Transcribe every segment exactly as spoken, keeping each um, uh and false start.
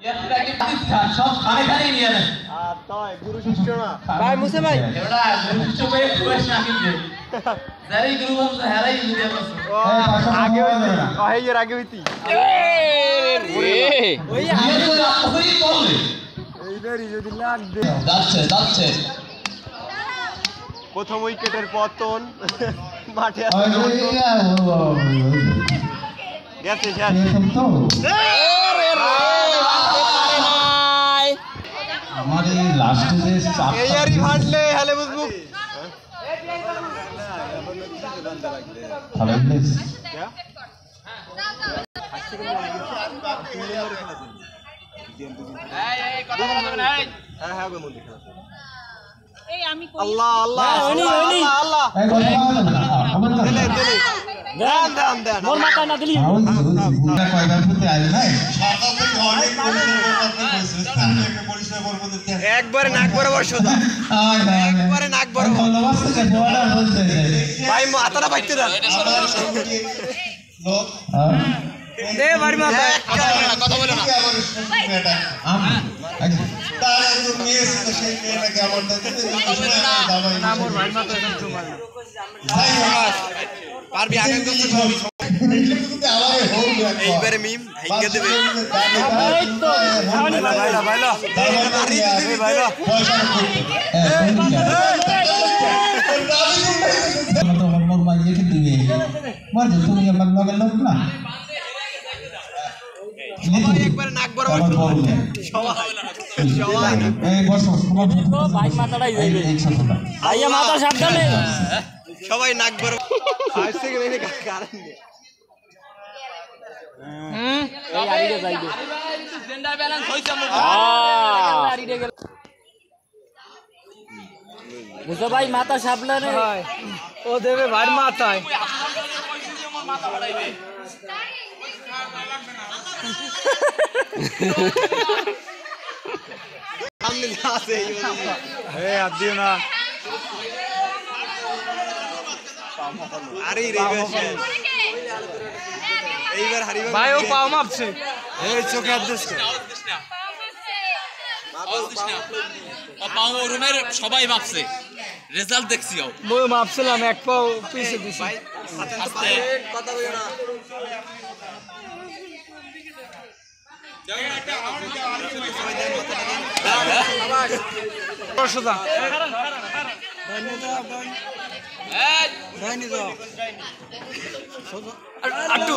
সব খানে খানে নিয়ে নেন তাই গুরু শিষ্য না ভাই মুসে ভাই এবারে গুরু শিষ্য ভাই প্রবেশ না কিন্তু যারাই গুরু বংশ হারাই দিয়ে আছে আগে হইতি এই এর আগে হইতি রে ওই আগে তো আপনি বললে এইবারই যদি লাগ দে যাচ্ছে যাচ্ছে প্রথম উইকেটের পতন মাঠে গেছে শেষ আমার এই লাস্টে যে চাপ এই আরই ভাটলে হেলে বুঝবো ভালো প্লেস এই এই কথা বলবেন এই হ্যাঁ হ্যাঁ বলুন এই আমি আল্লাহ আল্লাহ আল্লাহ আল্লাহ এই কথা বলবেন না খবর তো দিলে দিলে দেন দেন দেন মোর মাথা না দিলি বুড়া কয়বার ফুটে আইল নাই একবারে নাক বরাবর সোজা একবারে নাক বরাবর ভাই মাথাটা বাইতে দেন লোক দে বাড়ি মাথা কথা বলে না আমি তার একজন মেয়ে ছিল সেই মেয়েটাকে আমার না মোর ভাই মাথা একদম চুমাল না পারবি আগে করতে সবই এইবারে মিম হেঙ্গে দেবে এই তো বাইলা বাইলা বাইলা বাইলা পয়সা তো মোর মাইয়ে কি দিবে মার যে তুমি আমার লগের লোক না একবারে নাক বরাবর সবাই সবাই এই বস তোমার ভাই মাথাটাই যাইবে এই ছোটটা আইয়া মাথা সাবধানে সবাই নাক বরাবর আজ থেকে মেনে কারণ নেই হুম এই আড়িতে যাইবে জেন্ডার ব্যালেন্স হইছে মোর আড়িতে গেল মুসা ভাই মাথা সাবধানে ও দেবে ভাই মাথায় মাথা বাড়াইবে সামনে আছে এই আর দিও না আরে রে বেশে এইবার হারিবার ভাই ও পাও মাপছে এই চোখে আদর্শ পাও রুমের সবাই মাপছে রেজাল্ট দেখছিও মই মাপছিলাম এক পাও পিছে দিছি আস্তে কথা বলো না সোজা আটু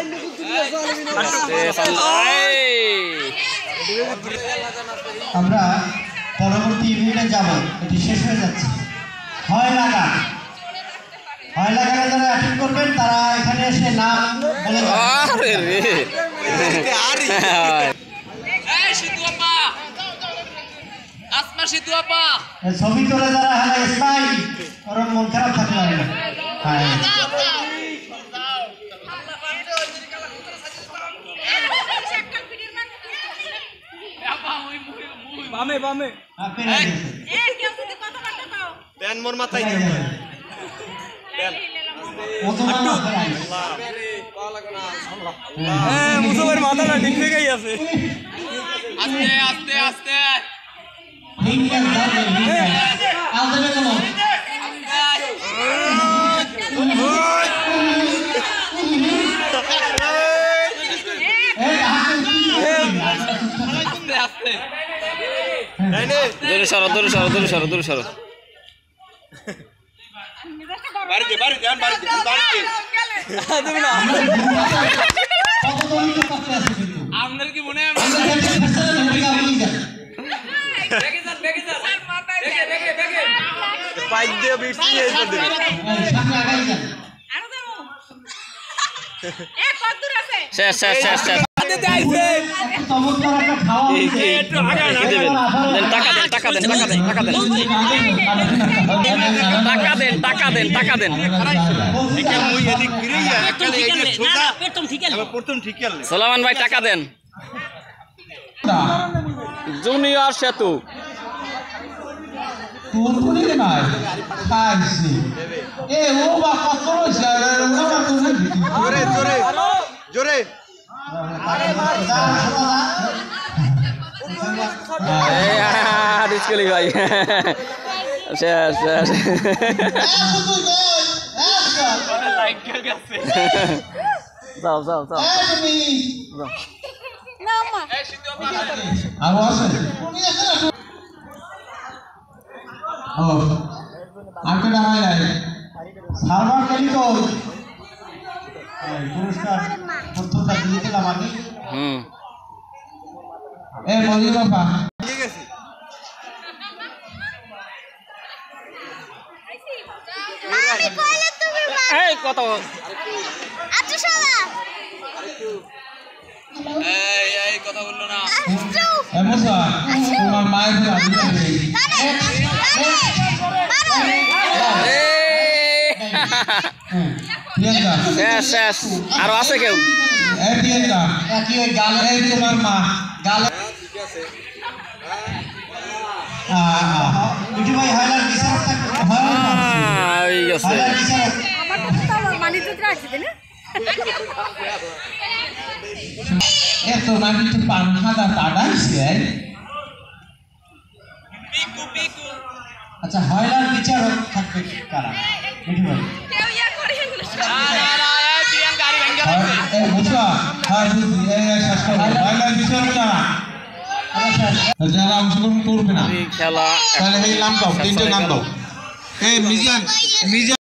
আমরা পরবর্তী ইভেন্টে যাব এটি শেষ হয়ে যাচ্ছে হয় লাগা হয় লাগারে যারা অ্যাটেন্ড করবেন তারা এখানে এসে নাম বলে আরে রে আরে এই সিধু আপা আসমা সিধু আপা ছবি তোলে যারা হ্যালো স্মাইল কারণ মন খারাপ থাকলে হবে না হ্যাঁ বামে বামে আপনি দেন মোর মাথায় দেন দেন হ্যাঁ মুসলমানের মাথাটা ঠিক থেকেই আছে আস্তে আস্তে আস্তে আস্তে আস্তে দূরে সরো দূরে সরো দূরে সরো দূরে সরো বাড়িতে বাড়িতে যান বাড়িতে বাড়িতে তুমি না আপনার কি মনে হয় পাইপ দিয়ে বিটছি এই তো দেবে শেষ শেষ শেষ শেষ টাকা দেন টাকা দেন টাকা দেন টাকা দেন টাকা দেন টাকা দেন টাকা দেন সোলামান ভাই টাকা দেন জুনিয়র সেতু তোর কোনে নাই খাইছি এ ও বা কত হইছে ও বা তুমি জোরে জোরে জোরে আরে মার মিসকলি ভাই শেষ শেষ যাও যাও যাও যাও আরো আছে ও আরেকটা হয় নাই সার্ভার গেলি তো এই পুরস্কার পত্রটা দিয়ে দিলাম আমি হুম এ মজি বাবা ঠিক আছে এই কত এই এই কথা বললো না এ মুসা তোমার মায়ের বাড়ি যাবে প্রিয়াঙ্কা শেষ শেষ আরো আছে কেউ এ প্রিয়াঙ্কা কি ওই গালে এই তোমার মা গালে মিঠু ভাই হাইলার বিচারক থাকবে আহ, ওই গেছে হাইলার বিচারক এত নাকি তো পাংখাটা তাড়াইছে আচ্ছা হাইলার বিচারক থাকবে কারা মিঠু ভাই এ বুঝা হ্যাঁ বুঝি এই শাসন হাইলার বিচারক কারা যারা অংশগ্রহণ করবে না এই খেলা তাহলে এই নাম দাও তিনটে নাম দাও এই মিজান মিজান